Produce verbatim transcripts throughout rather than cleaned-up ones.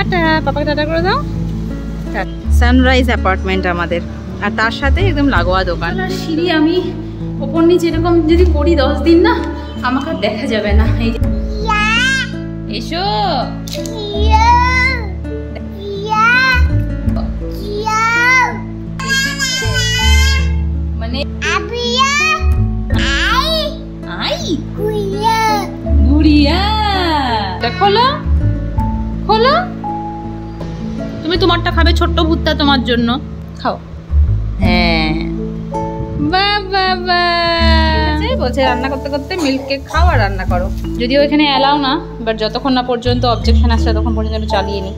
Tata, পাপাকে tata করে দাও। সানরাইজ অ্যাপার্টমেন্ট আমাদের, আর তার সাথে একদম লাগোয়া দোকান। আর সিঁড়ি আমি ওপর নিচে এরকম যদি করি দশ দিন না, আমাকে দেখা যাবে না। এই যে এসো, মানে গুড়িয়া খোলো খোলো, তুমি তোমারটা খাবে, ছোট্ট ভুট্টা তোমার জন্য, খাও। হ্যাঁ বাবা বলছে রান্না করতে করতে মিল্ক কেক খাও আর রান্না করো, যদিও এখানে অ্যালাও না, বাট যতক্ষণ না পর্যন্ত অবজেকশন আসছে ততক্ষণ পর্যন্ত চালিয়ে নিক।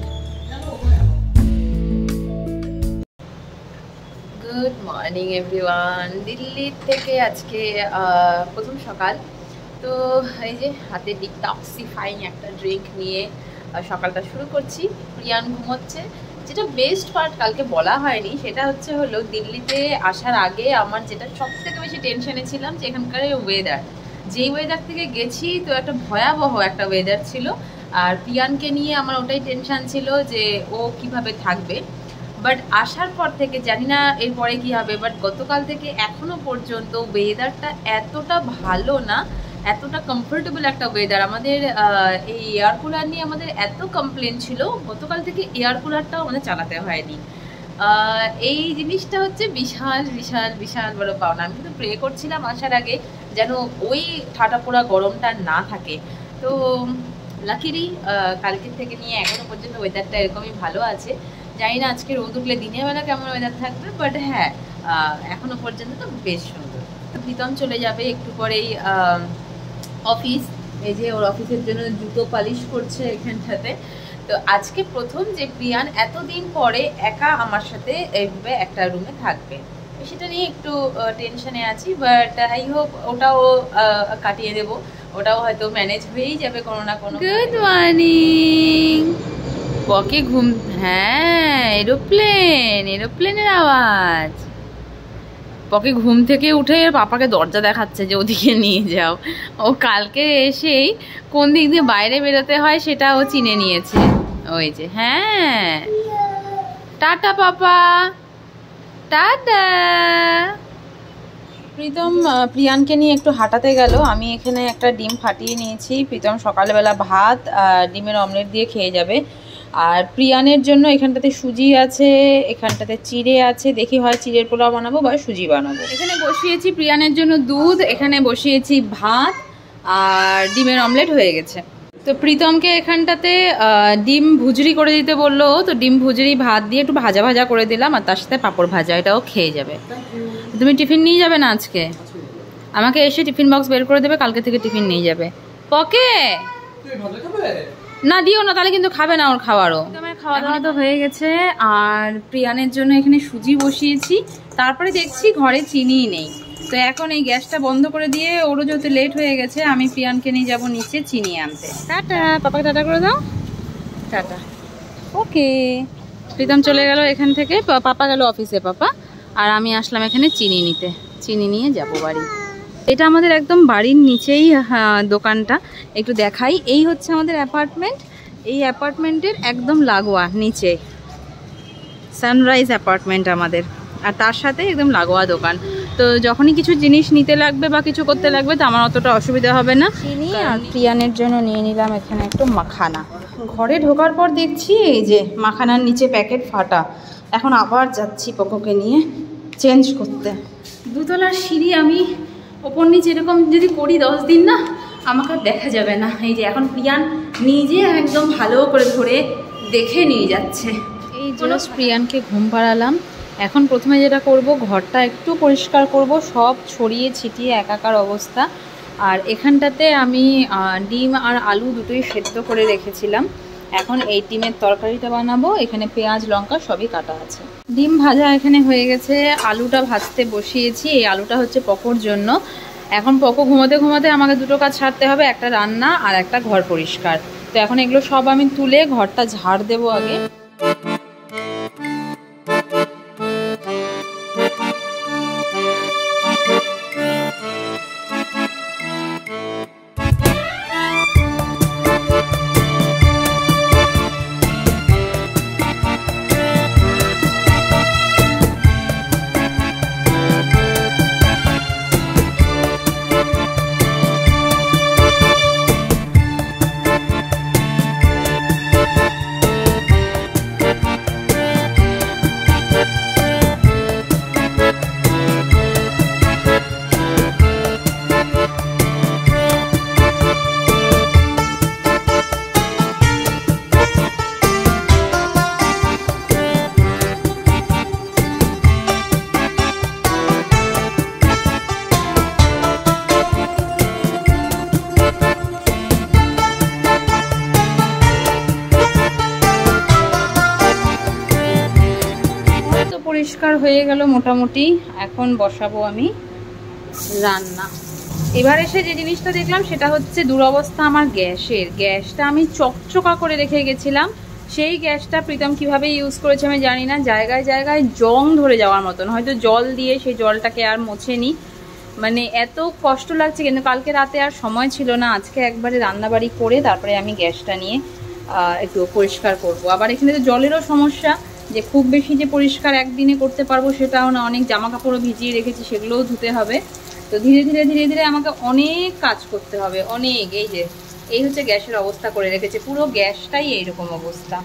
গুড মর্নিং এভরিওয়ান, দিল্লি থেকে আজকে প্রথম সকাল। তো এই যে হাতে ডিটক্সিফাইং একটা ড্রিঙ্ক নিয়ে সকালটা শুরু করছি। প্রিয়ান ঘুমোচ্ছে। যেটা বেস্ট পার্ট কালকে বলা হয়নি, সেটা হচ্ছে হলো দিল্লিতে আসার আগে আমার যেটা সব থেকে বেশি টেনশনে ছিলাম যে এখানকার ওয়েদার, যেই ওয়েদার থেকে গেছি তো একটা ভয়াবহ একটা ওয়েদার ছিল, আর প্রিয়ানকে নিয়ে আমার ওটাই টেনশন ছিল যে ও কিভাবে থাকবে। বাট আসার পর থেকে জানি না এরপরে কি হবে, বাট গতকাল থেকে এখনো পর্যন্ত ওয়েদারটা এতটা ভালো না, এতটা কমফোর্টেবল একটা ওয়েদার। আমাদের এই এয়ার কুলার নিয়ে আমাদের এত কমপ্লেন ছিল, গতকাল থেকে এয়ার কুলারটাও আমাদের চালাতে হয়নি। এই জিনিসটা হচ্ছে বিশাল বিশাল বিশাল বড় পাওনা। আমি কিন্তু প্রে করছিলাম আসার আগে যেন ওই ঠাটা পোড়া গরমটা না থাকে। তো লাকিলি কালকের থেকে নিয়ে এখনো পর্যন্ত ওয়েদারটা এরকমই ভালো আছে। জানি না আজকে রোদ উঠলে দিনের বেলা কেমন ওয়েদার থাকবে, বাট হ্যাঁ এখনো পর্যন্ত তো বেশ সুন্দর। প্রীতম চলে যাবে একটু পরেই অফিস। এই যে ওর অফিসের জন্য জুতো পালিশ করছে এখানটাতে। তো আজকে প্রথম যে প্রিয়ান এতদিন পরে একা আমার সাথে এইভাবে একটা রুমে থাকবে, সেটা নিয়ে একটু টেনশনে আছি, বাট আই হোপ ওটাও কাটিয়ে দেব, ওটাও হয়তো ম্যানেজ হয়েই যাবে কোনো না কোনো। গুড মর্নিং পকে ঘুম, হ্যাঁ এরোপ্লেন, এরোপ্লেনের আওয়াজ। পকে ঘুম থেকে উঠে পাপাকে দরজা দেখাচ্ছে যে ওদিকে নিয়ে যাও। ও কালকে এসেই কোন দিক দিয়ে বাইরে বেরোতে হয় সেটা ও চিনে নিয়েছে। ওই যে হ্যাঁ, টাটা পাপা, টাটা। প্রীতম প্রিয়ানকে নিয়ে একটু হাঁটাতে গেল। আমি এখানে একটা ডিম ফাটিয়ে নিয়েছি। প্রীতম সকালবেলা ভাত আর ডিমের অমলেট দিয়ে খেয়ে যাবে। আর প্রিয়ানের জন্য এখানটাতে সুজি আছে, এখানটাতে চিড়ে আছে, দেখি হয় চিড়ের পোলাও বানাবো বা সুজি বানাবো। এখানে বসিয়েছি প্রিয়ানের জন্য দুধ, এখানে বসিয়েছি ভাত, আর ডিমের অমলেট হয়ে গেছে। তো প্রীতমকে এখানটাতে ডিম ভুজরি করে দিতে বললো, তো ডিম ভুজরি ভাত দিয়ে একটু ভাজা ভাজা করে দিলাম, আর তার সাথে পাঁপড় ভাজা, এটাও খেয়ে যাবে। তুমি টিফিন নিয়ে যাবে না আজকে? আমাকে এসে টিফিন বক্স বের করে দেবে, কালকে থেকে টিফিন নিয়ে যাবে। পকে না দিও না, তাহলে কিন্তু খাবে না ওর খাওয়ারও। আমার খাওয়া দাওয়া তো হয়ে গেছে, আর প্রিয়ানের জন্য এখানে সুজি বসিয়েছি। তারপরে দেখছি ঘরে চিনি নেই, তো এখন এই গ্যাসটা বন্ধ করে দিয়ে, ওরও যেহেতু লেট হয়ে গেছে, আমি প্রিয়ানকে নিয়ে যাবো নিচে চিনি আনতে। টাটা, পাপাকে টাটা করে দাও। টাটা। ওকে, প্রীতম চলে গেল এখান থেকে, পাপা গেল অফিসে পাপা, আর আমি আসলাম এখানে চিনি নিতে। চিনি নিয়ে যাব বাড়ি। এটা আমাদের একদম বাড়ির নিচেই দোকানটা, একটু দেখাই। এই হচ্ছে আমাদের অ্যাপার্টমেন্ট, এই অ্যাপার্টমেন্টের একদম লাগোয়া নিচে সানরাইজ অ্যাপার্টমেন্ট আমাদের, আর তার সাথে একদম লাগোয়া দোকান। তো যখনই কিছু জিনিস নিতে লাগবে বা কিছু করতে লাগবে, তো আমার অতটা অসুবিধা হবে না। চিনি আর প্রিয়ানের জন্য নিয়ে নিলাম এখানে একটু মাখানা। ঘরে ঢোকার পর দেখছি এই যে মাখানার নিচে প্যাকেট ফাটা। এখন আবার যাচ্ছি পকোকে নিয়ে চেঞ্জ করতে। দুতলার সিঁড়ি আমি ওপর নিচে এরকম যদি করি দশ দিন না, আমাকে দেখা যাবে না। এই যে এখন প্রিয়ান নিজে একদম ভালো করে ধরে দেখে নিয়ে যাচ্ছে। এই জাস্ট প্রিয়ানকে ঘুম পাড়ালাম। এখন প্রথমে যেটা করব, ঘরটা একটু পরিষ্কার করব, সব ছড়িয়ে ছিটিয়ে একাকার অবস্থা। আর এখানটাতে আমি ডিম আর আলু দুটোই সেদ্ধ করে রেখেছিলাম, এখন এই ডিমের তরকারিটা বানাবো। এখানে পেঁয়াজ লঙ্কা সবই কাটা আছে। ডিম ভাজা এখানে হয়ে গেছে, আলুটা ভাজতে বসিয়েছি। এই আলুটা হচ্ছে পকোর জন্য। এখন পকো ঘুমাতে ঘুমাতে আমাকে দুটো কাজ ছাড়তে হবে, একটা রান্না আর একটা ঘর পরিষ্কার। তো এখন এগুলো সব আমি তুলে ঘরটা ঝাড় দেবো আগে। পরিষ্কার হয়ে গেল মোটামুটি। এখন বসাবো আমি রান্না। এবার এসে যে জিনিসটা দেখলাম সেটা হচ্ছে দুরবস্থা আমার গ্যাসের। গ্যাসটা আমি চকচকা করে রেখে গেছিলাম, সেই গ্যাসটা প্রীতম কিভাবে ইউজ করেছে আমি জানি না। জায়গায় জায়গায় জং ধরে যাওয়ার মতন, হয়তো জল দিয়ে সেই জলটাকে আর মোছেনি, মানে এত কষ্ট লাগছে। কিন্তু কালকে রাতে আর সময় ছিল না, আজকে একবারে রান্নাবাড়ি করে তারপরে আমি গ্যাসটা নিয়ে একটু পরিষ্কার করব। আবার এখানে তো জলেরও সমস্যা, যে খুব বেশি যে পরিষ্কার একদিনে করতে পারবো সেটাও না, অনেক জামা কাপড়ও ভিজিয়ে রেখেছি সেগুলোও ধুতে হবে। তো ধীরে ধীরে ধীরে ধীরে আমাকে অনেক কাজ করতে হবে, অনেক। এই যে এই হচ্ছে গ্যাসের অবস্থা করে রেখেছে, পুরো গ্যাসটাই এইরকম অবস্থা।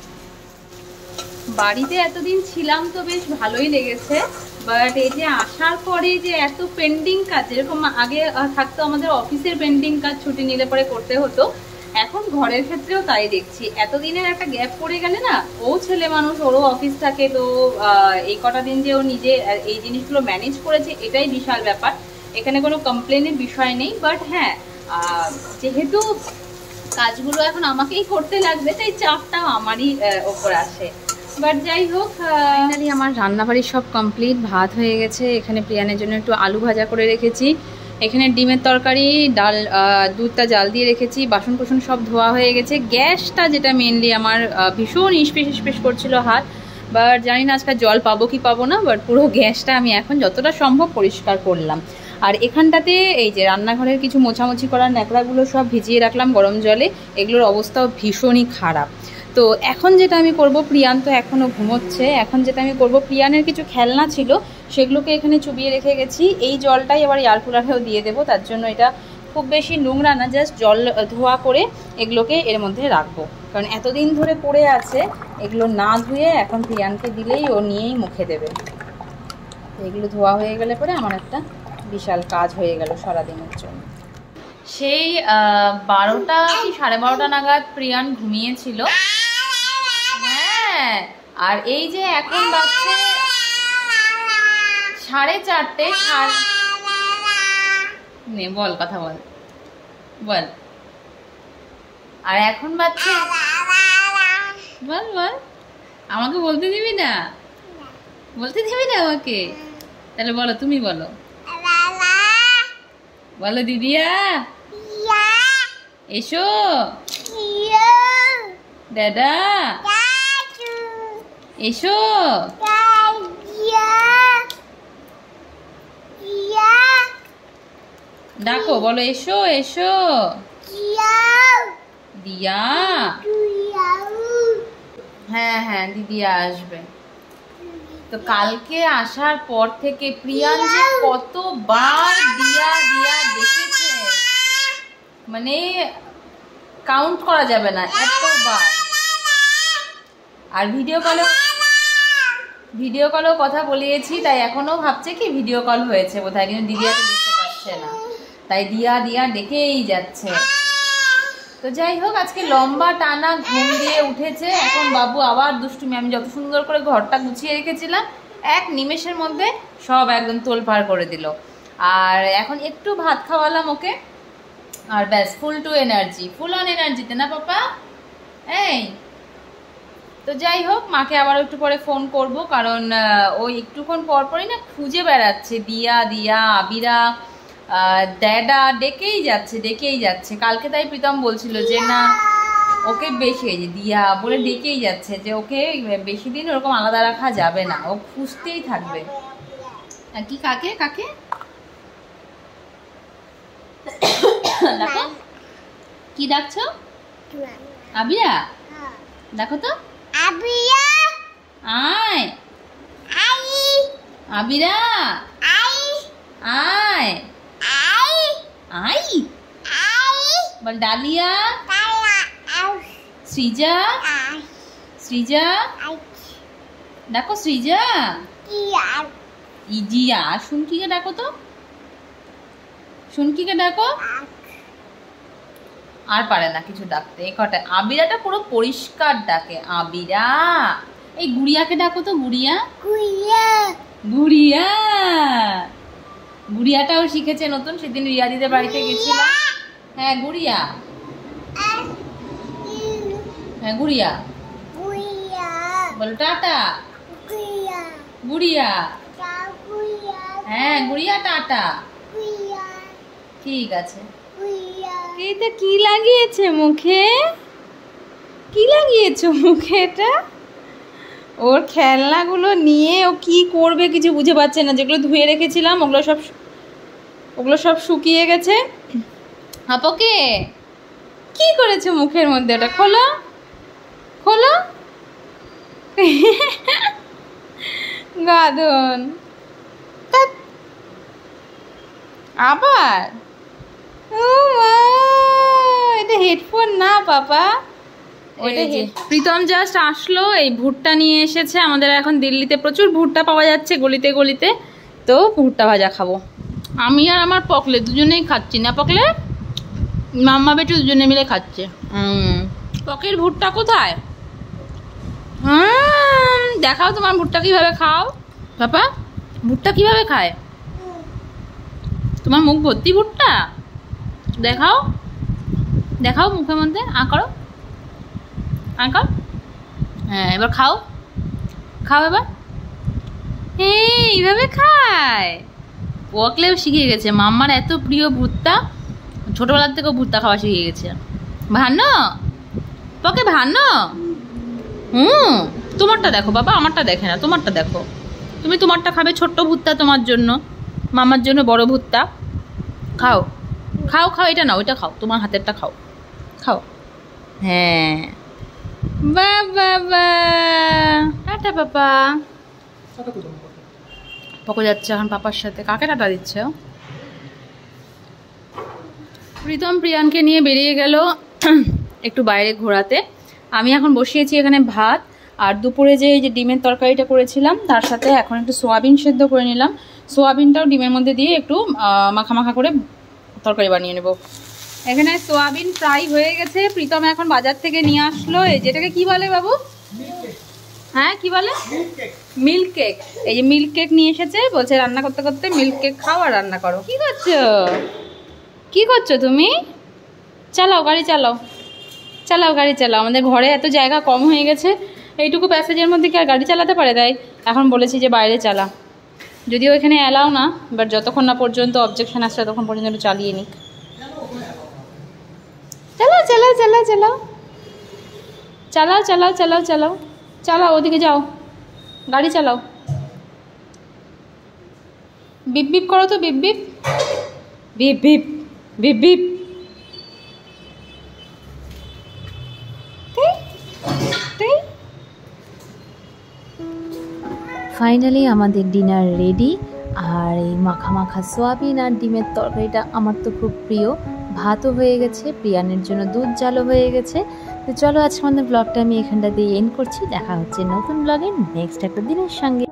বাড়িতে এতদিন ছিলাম তো বেশ ভালোই লেগেছে, বাট এই যে আসার পরে যে এত পেন্ডিং কাজ, যেরকম আগে থাকতো আমাদের অফিসের পেন্ডিং কাজ ছুটি নিলে পরে করতে হতো, এখন ঘরের ক্ষেত্রেও তাই দেখছি। এতদিনের একটা গ্যাপ পড়ে গেলে না, ও ছেলে মানুষ, ওরও অফিস থাকে, তো এই কটা দিন যে ও নিজে এই জিনিসগুলো ম্যানেজ করেছে এটাই বিশাল ব্যাপার। এখানে কোনো কমপ্লেনের বিষয় নেই, বাট হ্যাঁ যেহেতু কাজগুলো এখন আমাকেই করতে লাগবে তাই চাপটাও আমারই ওপর আসে। বাট যাই হোক, ফাইনালি আমার রান্নাবাড়ি সব কমপ্লিট। ভাত হয়ে গেছে, এখানে প্রিয়ানের জন্য একটু আলু ভাজা করে রেখেছি, এখানে ডিমের তরকারি, ডাল, দুধটা জাল দিয়ে রেখেছি, বাসন কোসন সব ধোয়া হয়ে গেছে। গ্যাসটা যেটা মেনলি আমার ভীষণ ইস্পেস ইস্পেস করছিল হাত, বাট জানি না আজকাল জল পাবো কি পাবো না, বাট পুরো গ্যাসটা আমি এখন যতটা সম্ভব পরিষ্কার করলাম। আর এখানটাতে এই যে রান্নাঘরের কিছু মোছামুছি করার ন্যাকড়াগুলো সব ভিজিয়ে রাখলাম গরম জলে, এগুলোর অবস্থাও ভীষণই খারাপ। তো এখন যেটা আমি করব, প্রিয়ান তো এখনও ঘুমোচ্ছে, এখন যেটা আমি করব, প্রিয়ানের কিছু খেলনা ছিল সেগুলোকে এখানে চুবিয়ে রেখে গেছি, এই জলটাই আবার এয়ার কুলারেও দিয়ে দেবো। তার জন্য এটা খুব বেশি নোংরা না, জাস্ট জল ধোয়া করে এগুলোকে এর মধ্যে রাখবো, কারণ এতদিন ধরে পড়ে আছে, এগুলো না ধুয়ে এখন প্রিয়ানকে দিলেই ও নিয়েই মুখে দেবে। তো এগুলো ধোয়া হয়ে গেলে পরে আমার একটা বিশাল কাজ হয়ে গেল সারাদিনের জন্য। সেই বারোটা কি সাড়ে বারোটা নাগাদ প্রিয়ান ঘুমিয়েছিল। হ্যাঁ, আর এই যে এখন বাজছে সাড়ে চারটে। নে বল, কথা বল বল। আর এখন বাজছে, বল বল, আমাকে বলতে দিবি না? বলতে দিবি না আমাকে? তাহলে বলো, তুমি বলো, বলো দিদিয়া এসো, দাদা এসো, ডাকো, বলো এসো এসো দিয়া। হ্যাঁ হ্যাঁ দিদিয়া আসবে। তো কালকে আসার পর থেকে প্রিয়ান যে কতবার দিয়া দিয়া দেখেছে, মানে কাউন্ট করা যাবে না, এতবার। আর ভিডিও কলে ভিডিও কলেও কথা বলিয়েছি, তাই এখনো ভাবছে কি ভিডিও কল হয়েছে বোধহয়, কিন্তু দিদিয়াকে দেখতে পাচ্ছে না, তাই দিয়া দিয়া ডেকেই যাচ্ছে। তো যাই হোক, আজকে লম্বা টানা ঘুম দিয়ে উঠেছে, এখন বাবু আবার দুষ্টুমি। আমি যত সুন্দর করে ঘরটা গুছিয়ে রেখেছিলাম, এক নিমেষের মধ্যে সব একদম তোলপাড় করে দিল। আর এখন একটু ভাত খাওয়ালাম ওকে, আর ব্যাস full to energy, full on এনার্জিতে না পাপা? এই তো যাই হোক, মাকে আবার একটু পরে ফোন করব, কারণ ওই একটুক্ষণ পর পরই না খুঁজে বেড়াচ্ছে, দিয়া দিয়া আবিরা ড্যাডা ডেকেই যাচ্ছে ডেকেই যাচ্ছে। কালকে তাই প্রীতম বলছিল যে না ওকে বেশি দিয়া বলে ডেকেই যাচ্ছে, যে ওকে বেশি দিন ওরকম আলাদা রাখা যাবে না, ও খুঁজতেই থাকবে। আর কি কাকে কাকে দেখো, কি ডাকছো? আবিরা, দেখো তো, আবিরা আয়, আবিরা আয়, I ball, dahlia, Srija, Srija ডাকো, সৃজা, ইজিয়া, শুনকিকে ডাকো তো, শুনকিকে ডাকো। আর পারে না কিছু ডাকতে, এই কটা। আবিরাটা পুরো পরিষ্কার ডাকে, আবিরা। এই গুড়িয়াকে ডাকো তো, গুড়িয়া, গুড়িয়া, গুড়িয়া। গুড়িয়াটাও শিখেছে নতুন, সেদিন রিয়া দিদের বাড়িতে গেছিলাম। হ্যাঁ গুড়িয়া, হ্যাঁ গুড়িয়া বলো, টাটা গুড়িয়া, হ্যাঁ গুড়িয়া টাটা। ঠিক আছে। এটা কি লাগিয়েছে মুখে? কি লাগিয়েছো মুখে এটা? ওর খেলনাগুলো নিয়ে ও কি করবে কিছু বুঝে পাচ্ছে না। যেগুলো ধুয়ে রেখেছিলাম ওগুলো সব ওগুলো সব শুকিয়ে গেছে। আপকে কি করেছে মুখের মধ্যে? ওটা খোলো খোলো। গাদন আবার। ও মা, এটা হেডফোন না পাপা। প্রীতম জাস্ট আসলো, এই ভুট্টা নিয়ে এসেছে। আমাদের এখন দিল্লিতে প্রচুর ভুট্টা পাওয়া যাচ্ছে গলিতে গলিতে, তো ভুট্টা ভাজা খাবো। আমি আর আমার পকলে দুজনেই খাচ্ছি। না পকলে মাম্মা বেটু দুজনে মিলে খাচ্ছে। হুম, পকের ভুট্টা কোথায়? হুম, দেখাও তোমার ভুট্টা কিভাবে খাও। পাপা ভুট্টা কিভাবে খায়? তোমার মুখ ভর্তি ভুট্টা, দেখাও দেখাও মুখের মধ্যে আ করো আঁকা। হ্যাঁ এবার খাও খাও এবার। হ্যাঁ এইভাবে খায়। পকলেও শিখে গেছে। মাম্মার এত প্রিয় ভুট্টা, ছোটবেলার থেকেও ভুট্টা খাওয়া শিখে গেছে। ভানো পকে ভানো। হুম, তোমারটা দেখো বাবা, আমারটা দেখে না। তোমারটা দেখো, তুমি তোমারটা খাবে। ছোট্ট ভুট্টা তোমার জন্য, মামার জন্য বড় ভুট্টা। খাও খাও খাও, এটা নাও, এটা খাও, তোমার হাতেরটা খাও খাও। হ্যাঁ বাবা বা টাটা পাপা। পকো যাচ্ছে এখন পাপার সাথে। কাকে টাটা দিচ্ছে? প্রীতম প্রিয়ানকে নিয়ে বেরিয়ে গেল একটু বাইরে ঘোরাতে। আমি এখন বসিয়েছি এখানে ভাত, আর দুপুরে যে এই যে ডিমের তরকারিটা করেছিলাম তার সাথে এখন একটু সোয়াবিন সেদ্ধ করে নিলাম। সোয়াবিনটাও ডিমের মধ্যে দিয়ে একটু মাখা মাখা করে তরকারি বানিয়ে নেব। এখানে সোয়াবিন ফ্রাই হয়ে গেছে। প্রীতম এখন বাজার থেকে নিয়ে আসলো এই যেটাকে কি বলে বাবু? হ্যাঁ কি বলে? Milk cake. এই যে মিল্ক কেক নিয়ে এসেছে, বলছে রান্না করতে করতে মিল্ক কেক খাও আর রান্না করো। কি করছো কি করছো তুমি? চালাও গাড়ি চালাও চালাও গাড়ি চালাও। আমাদের ঘরে এত জায়গা কম হয়ে গেছে, এইটুকু প্যাসেজের মধ্যে কি আর গাড়ি চালাতে পারে? তাই এখন বলেছি যে বাইরে চালা। যদিও এখানে অ্যালাও না, বাট যতক্ষণ না পর্যন্ত অবজেকশন আসছে ততক্ষণ পর্যন্ত একটু চালিয়ে নিক। চালাও চালাও চালাও চালাও চালাও চালাও চালাও চালাও চালাও ওদিকে যাও, গাড়ি চালাও। বিপ বিপ করো তো, beep beep beep beep beep beep. Finally আমাদের ডিনার রেডি। আর এই মাখা মাখা সোয়াবিন আর ডিমের তরকারিটা আমার তো খুব প্রিয়। ভাতও হয়ে গেছে, প্রিয়ানের জন্য দুধ জালও হয়ে গেছে। তো চলো আজকে আমাদের ব্লগটা আমি এখানটা দিয়ে এন্ড করছি। দেখা হচ্ছে নতুন ব্লগে নেক্সট একটা দিনের সঙ্গে।